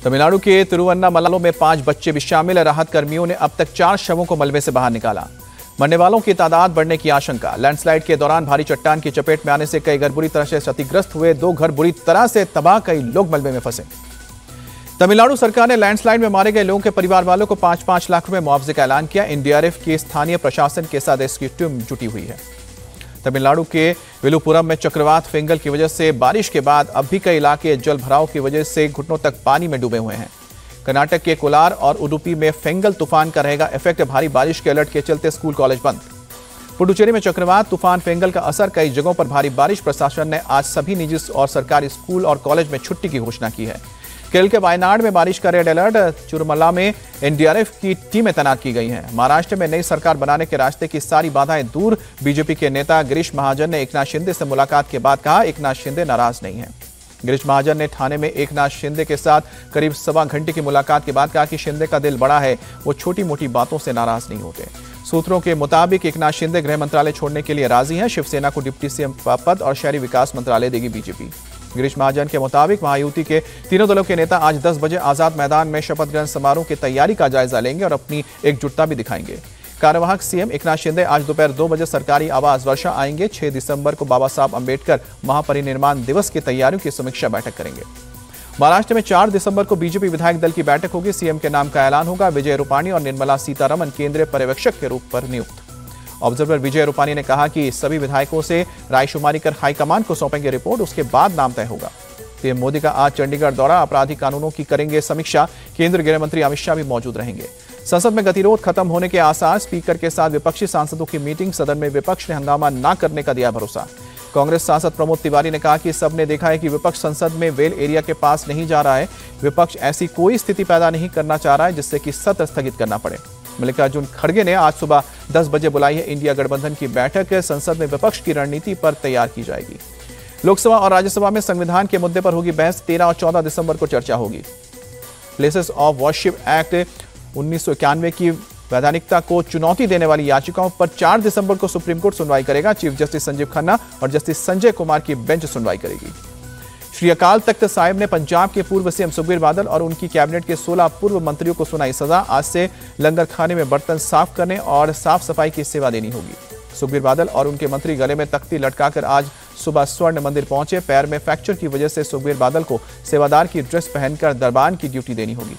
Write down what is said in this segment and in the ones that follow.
तमिलनाडु के तिरुवन्नामलाई में 5 बच्चे भी शामिल है। राहत कर्मियों ने अब तक 4 शवों को मलबे से बाहर निकाला। मरने वालों की तादाद बढ़ने की आशंका। लैंडस्लाइड के दौरान भारी चट्टान की चपेट में आने से कई घर बुरी तरह से क्षतिग्रस्त हुए। 2 घर बुरी तरह से तबाह, कई लोग मलबे में फंसे। तमिलनाडु सरकार ने लैंडस्लाइड में मारे गए लोगों के परिवार वालों को 5-5 लाख रुपए मुआवजे का ऐलान किया। एनडीआरएफ की स्थानीय प्रशासन के साथ इसकी टीम जुटी हुई है। तमिलनाडु के विलुपुरम में चक्रवात फेंगल की वजह से बारिश के बाद अब भी कई इलाके जल भराव की वजह से घुटनों तक पानी में डूबे हुए हैं। कर्नाटक के कोलार और उडुपी में फेंगल तूफान का रहेगा इफेक्ट। भारी बारिश के अलर्ट के चलते स्कूल कॉलेज बंद। पुडुचेरी में चक्रवात तूफान फेंगल का असर, कई जगहों पर भारी बारिश। प्रशासन ने आज सभी निजी और सरकारी स्कूल और कॉलेज में छुट्टी की घोषणा की है। केरल के वायनाड में बारिश का रेड अलर्ट। चुरमला में एनडीआरएफ की टीमें तैनात की गई हैं। महाराष्ट्र में नई सरकार बनाने के रास्ते की सारी बाधाएं दूर। बीजेपी के नेता गिरीश महाजन ने एकनाथ शिंदे से मुलाकात के बाद कहा, एकनाथ शिंदे नाराज नहीं है। गिरीश महाजन ने ठाणे में एकनाथ शिंदे के साथ करीब 1.25 घंटे की मुलाकात के बाद कहा कि शिंदे का दिल बड़ा है, वो छोटी मोटी बातों से नाराज नहीं होते। सूत्रों के मुताबिक एकनाथ शिंदे गृह मंत्रालय छोड़ने के लिए राजी हैं। शिवसेना को डिप्टी सीएम पद और शहरी विकास मंत्रालय देगी बीजेपी। गिरीश महाजन के मुताबिक महायुति के तीनों दलों के नेता आज 10 बजे आजाद मैदान में शपथ ग्रहण समारोह की तैयारी का जायजा लेंगे और अपनी एकजुटता भी दिखाएंगे। कार्यवाहक सीएम एकनाथ शिंदे आज दोपहर 2 बजे सरकारी आवास वर्षा आएंगे। 6 दिसंबर को बाबा साहब अंबेडकर महापरिनिर्वाण दिवस की तैयारियों की समीक्षा बैठक करेंगे। महाराष्ट्र में 4 दिसंबर को बीजेपी विधायक दल की बैठक होगी। सीएम के नाम का ऐलान होगा। विजय रूपाणी और निर्मला सीतारमण केंद्रीय पर्यवेक्षक के रूप पर नियुक्त। ऑब्जर्वर विजय रूपाणी ने कहा कि सभी विधायकों से रायशुमारी कर हाईकमान को सौंपेंगे रिपोर्ट, उसके बाद नाम तय होगा। पीएम मोदी का आज चंडीगढ़ दौरा, आपराधिक कानूनों की करेंगे समीक्षा। केंद्रीय गृह मंत्री अमित शाह भी मौजूद रहेंगे। संसद में गतिरोध खत्म होने के आसार। स्पीकर के साथ विपक्षी सांसदों की मीटिंग। सदन में विपक्ष ने हंगामा न करने का दिया भरोसा। कांग्रेस सांसद प्रमोद तिवारी ने कहा कि सबने देखा है कि विपक्ष संसद में वेल एरिया के पास नहीं जा रहा है। विपक्ष ऐसी कोई स्थिति पैदा नहीं करना चाह रहा है जिससे कि सत्र स्थगित करना पड़े। मल्लिकार्जुन खड़गे ने आज सुबह 10 बजे बुलाई है इंडिया गठबंधन की बैठक। संसद में विपक्ष की रणनीति पर तैयार की जाएगी। लोकसभा और राज्यसभा में संविधान के मुद्दे पर होगी बहस। 13 और 14 दिसंबर को चर्चा होगी। प्लेसेस ऑफ वर्शिप एक्ट 1991 की वैधानिकता को चुनौती देने वाली याचिकाओं पर 4 दिसंबर को सुप्रीम कोर्ट सुनवाई करेगा। चीफ जस्टिस संजीव खन्ना और जस्टिस संजय कुमार की बेंच सुनवाई करेगी। श्री अकाल तख्त साहिब ने पंजाब के पूर्व सीएम सुखबीर बादल और उनकी कैबिनेट के 16 पूर्व मंत्रियों को सुनाई सजा। आज से लंगर खाने में बर्तन साफ करने और साफ सफाई की सेवा देनी होगी। सुखबीर बादल और उनके मंत्री गले में तख्ती लटकाकर आज सुबह स्वर्ण मंदिर पहुंचे। पैर में फ्रैक्चर की वजह से सुखबीर बादल को सेवादार की ड्रेस पहनकर दरबान की ड्यूटी देनी होगी।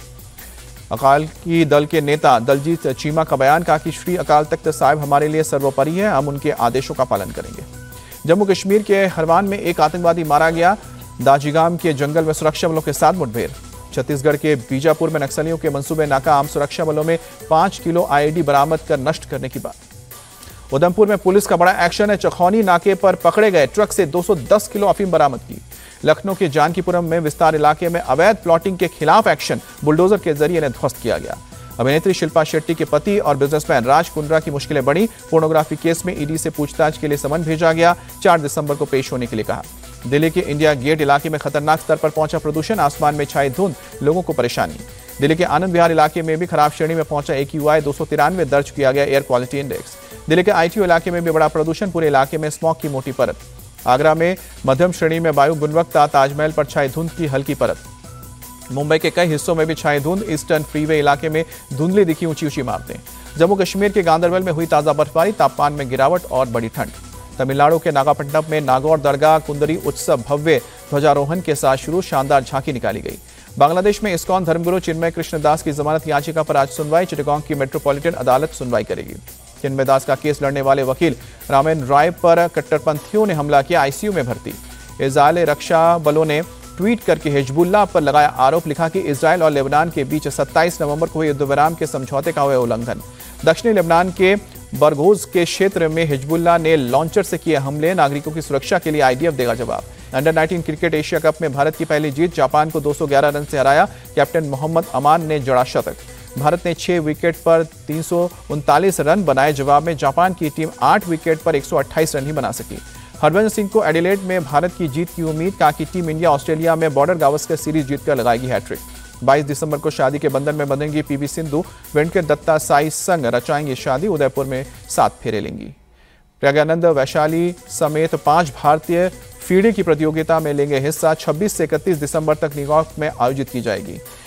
अकाल की दल के नेता दलजीत चीमा का बयान, कहा कि श्री अकाल तख्त साहिब हमारे लिए सर्वोपरि है, हम उनके आदेशों का पालन करेंगे। जम्मू कश्मीर के हरवान में एक आतंकवादी मारा गया। दाजीगाम के जंगल में सुरक्षा बलों के साथ मुठभेड़। छत्तीसगढ़ के बीजापुर में नक्सलियों के मंसूबे नाकाम। सुरक्षा बलों में 5 किलो आईईडी बरामद कर नष्ट करने की बात। उधमपुर में पुलिस का बड़ा एक्शन है। चखौनी नाके पर पकड़े गए ट्रक से 210 किलो अफीम बरामद की। लखनऊ के जानकीपुरम में विस्तार इलाके में अवैध प्लॉटिंग के खिलाफ एक्शन, बुलडोजर के जरिए इन्हें ध्वस्त किया गया। अभिनेत्री शिल्पा शेट्टी के पति और बिजनेसमैन राज कुंद्रा की मुश्किलें बढ़ी। पोर्नोग्राफी केस में ईडी से पूछताछ के लिए समन भेजा गया। 4 दिसंबर को पेश होने के लिए कहा। दिल्ली के इंडिया गेट इलाके में खतरनाक स्तर पर पहुंचा प्रदूषण। आसमान में छाई धुंध, लोगों को परेशानी। दिल्ली के आनंद विहार इलाके में भी खराब श्रेणी में पहुंचा। AQI 293 दर्ज किया गया एयर क्वालिटी इंडेक्स। दिल्ली के ITO इलाके में भी बड़ा प्रदूषण। पूरे इलाके में स्मॉग की मोटी परत। आगरा में मध्यम श्रेणी में वायु गुणवत्ता। ताजमहल पर छाई धुंध की हल्की परत। मुंबई के कई हिस्सों में भी छाई धुंध। ईस्टर्न फ्रीवे इलाके में धुंधली दिखी ऊंची ऊंची इमारतें। जम्मू कश्मीर के गांदरबल में हुई ताजा बर्फबारी। तापमान में गिरावट और बड़ी ठंड। तमिलनाडु के नागापट्टनम में नागौर दरगाह कुंदरी उत्सव भव्य ध्वजारोहण के साथ शुरू। शानदार झांकी निकाली गई। बांग्लादेश में इस्कॉन धर्मगुरु चिन्मय कृष्णदास की जमानत याचिका पर आज सुनवाई। चिटगांव की मेट्रोपॉलिटन अदालत सुनवाई करेगी। चिन्मय दास का केस लड़ने वाले वकील रामेन राय पर कट्टरपंथियों ने हमला किया। ICU में भर्ती। इजरायल रक्षा बलों ने ट्वीट करके हिजबुल्लाह पर लगाया आरोप। लिखा कि इजरायल और लेबनान के बीच 27 नवंबर को हुए युद्धविराम के समझौते का हुआ उल्लंघन। दक्षिणी लेबनान के बरगोज के क्षेत्र में हिजबुल्लाह ने लॉन्चर से किए हमले। नागरिकों की सुरक्षा के लिए IDF देगा जवाब। अंडर 19 क्रिकेट एशिया कप में भारत की पहली जीत। जापान को 211 रन से हराया। कैप्टन मोहम्मद अमान ने जड़ा शतक। भारत ने 6 विकेट पर 339 रन बनाए। जवाब में जापान की टीम 8 विकेट पर 128 रन ही बना सकी। हरभजन सिंह को एडिलेड में भारत की जीत की उम्मीद। कहा कि टीम इंडिया ऑस्ट्रेलिया में बॉर्डर गावस्कर सीरीज जीतकर लगाएगी हैट्रिक। 22 दिसंबर को शादी के बंधन में बंधेंगी PV सिंधु। वेंकट दत्ता साई संग रचाएंगी शादी। उदयपुर में 7 फेरे लेंगी। प्रज्ञानंद वैशाली समेत 5 भारतीय फीडे की प्रतियोगिता में लेंगे हिस्सा। 26 से 31 दिसंबर तक न्यूयॉर्क में आयोजित की जाएगी।